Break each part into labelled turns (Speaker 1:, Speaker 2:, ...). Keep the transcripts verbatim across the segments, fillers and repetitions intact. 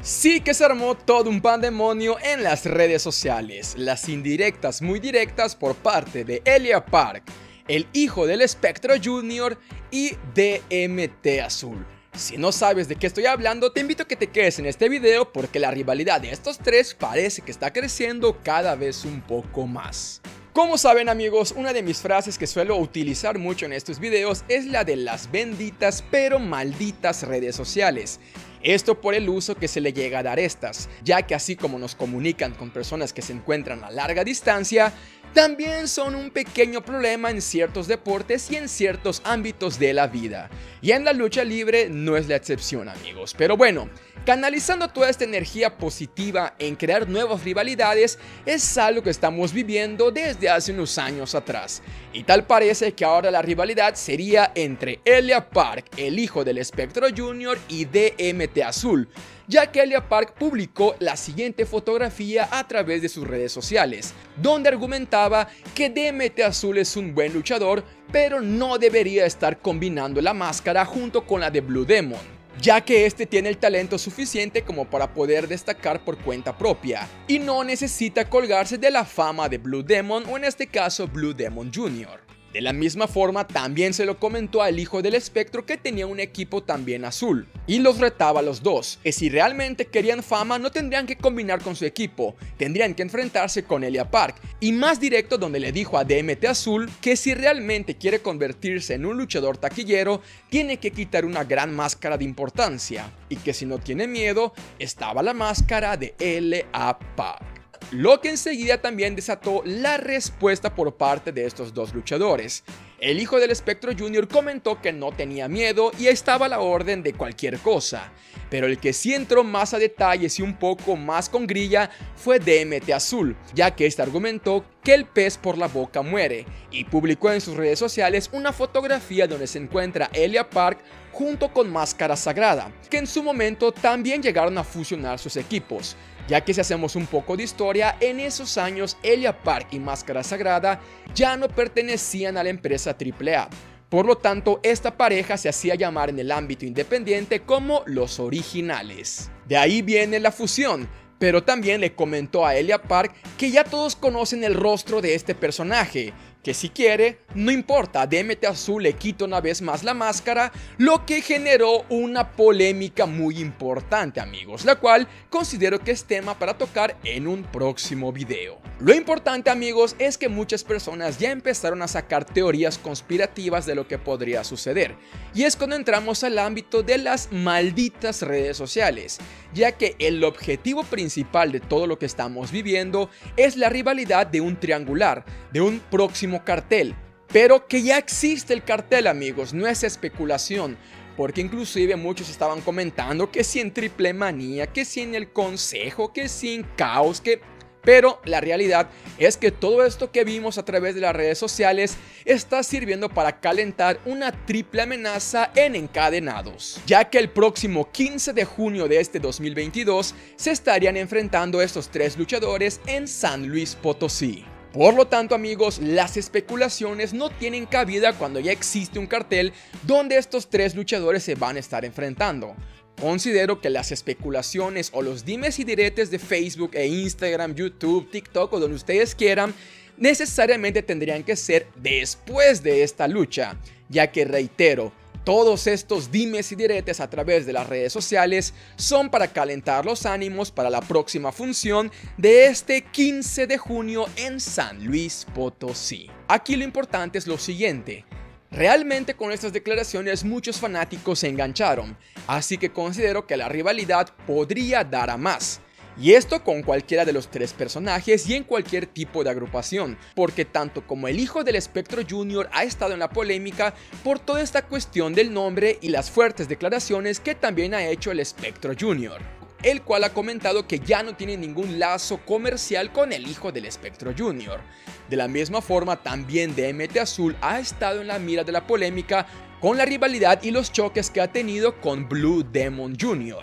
Speaker 1: Sí que se armó todo un pandemonio en las redes sociales, las indirectas muy directas por parte de Elia Park, el hijo del Spectro junior y D M T Azul. Si no sabes de qué estoy hablando, te invito a que te quedes en este video porque la rivalidad de estos tres parece que está creciendo cada vez un poco más. Como saben amigos, una de mis frases que suelo utilizar mucho en estos videos es la de las benditas pero malditas redes sociales. Esto por el uso que se le llega a dar estas, ya que así como nos comunican con personas que se encuentran a larga distancia, también son un pequeño problema en ciertos deportes y en ciertos ámbitos de la vida. Y en la lucha libre no es la excepción amigos, pero bueno, canalizando toda esta energía positiva en crear nuevas rivalidades es algo que estamos viviendo desde hace unos años atrás. Y tal parece que ahora la rivalidad sería entre Elia Park, el hijo del Spectro junior y D M T Azul, ya que Elia Park publicó la siguiente fotografía a través de sus redes sociales, donde argumentaba que D M T Azul es un buen luchador, pero no debería estar combinando la máscara junto con la de Blue Demon, ya que este tiene el talento suficiente como para poder destacar por cuenta propia, y no necesita colgarse de la fama de Blue Demon o en este caso Blue Demon junior De la misma forma también se lo comentó al hijo del Espectro que tenía un equipo también azul, y los retaba a los dos, que si realmente querían fama no tendrían que combinar con su equipo, tendrían que enfrentarse con Elia Park, y más directo donde le dijo a D M T Azul que si realmente quiere convertirse en un luchador taquillero tiene que quitar una gran máscara de importancia, y que si no tiene miedo estaba la máscara de Elia Park. Lo que enseguida también desató la respuesta por parte de estos dos luchadores. El hijo del Spectro junior comentó que no tenía miedo y estaba a la orden de cualquier cosa, pero el que sí entró más a detalles y un poco más con grilla fue D M T Azul, ya que este argumentó que el pez por la boca muere, y publicó en sus redes sociales una fotografía donde se encuentra Elia Park junto con Máscara Sagrada, que en su momento también llegaron a fusionar sus equipos, ya que si hacemos un poco de historia, en esos años Elia Park y Máscara Sagrada ya no pertenecían a la empresa triple A. Por lo tanto, esta pareja se hacía llamar en el ámbito independiente como los originales. De ahí viene la fusión, pero también le comentó a Elia Park que ya todos conocen el rostro de este personaje, que si quiere, no importa, a D M T Azul le quita una vez más la máscara, lo que generó una polémica muy importante amigos, la cual considero que es tema para tocar en un próximo video. Lo importante amigos es que muchas personas ya empezaron a sacar teorías conspirativas de lo que podría suceder, y es cuando entramos al ámbito de las malditas redes sociales, ya que el objetivo principal de todo lo que estamos viviendo es la rivalidad de un triangular, de un próximo cartel, pero que ya existe el cartel amigos, no es especulación, porque inclusive muchos estaban comentando que si en Triple Manía, que si en el Consejo, que si en Caos, que... Pero la realidad es que todo esto que vimos a través de las redes sociales está sirviendo para calentar una triple amenaza en Encadenados, ya que el próximo quince de junio de este dos mil veintidós se estarían enfrentando estos tres luchadores en San Luis Potosí. Por lo tanto amigos, las especulaciones no tienen cabida cuando ya existe un cartel donde estos tres luchadores se van a estar enfrentando. Considero que las especulaciones o los dimes y diretes de Facebook e Instagram, YouTube, TikTok o donde ustedes quieran necesariamente tendrían que ser después de esta lucha, ya que reitero, todos estos dimes y diretes a través de las redes sociales son para calentar los ánimos para la próxima función de este quince de junio en San Luis Potosí. Aquí lo importante es lo siguiente. Realmente con estas declaraciones muchos fanáticos se engancharon, así que considero que la rivalidad podría dar a más. Y esto con cualquiera de los tres personajes y en cualquier tipo de agrupación, porque tanto como el hijo del Spectro junior ha estado en la polémica por toda esta cuestión del nombre y las fuertes declaraciones que también ha hecho el Spectro junior, el cual ha comentado que ya no tiene ningún lazo comercial con el hijo del Spectro junior De la misma forma también D M T Azul ha estado en la mira de la polémica con la rivalidad y los choques que ha tenido con Blue Demon junior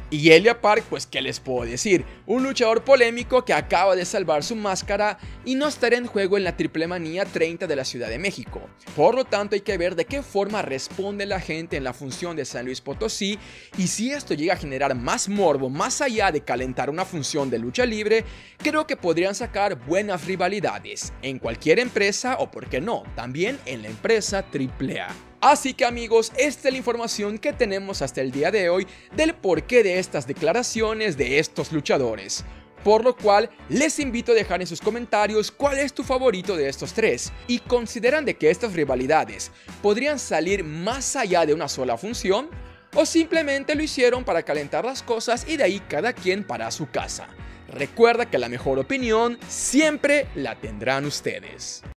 Speaker 1: Y Elia Park, pues qué les puedo decir, un luchador polémico que acaba de salvar su máscara y no estará en juego en la Triple Manía treinta de la Ciudad de México. Por lo tanto hay que ver de qué forma responde la gente en la función de San Luis Potosí y si esto llega a generar más morbo más allá de calentar una función de lucha libre, creo que podrían sacar buenas rivalidades en cualquier empresa o por qué no, también en la empresa Triple A. Así que amigos, esta es la información que tenemos hasta el día de hoy del porqué de estas declaraciones de estos luchadores. Por lo cual, les invito a dejar en sus comentarios cuál es tu favorito de estos tres y consideran de que estas rivalidades podrían salir más allá de una sola función o simplemente lo hicieron para calentar las cosas y de ahí cada quien para su casa. Recuerda que la mejor opinión siempre la tendrán ustedes.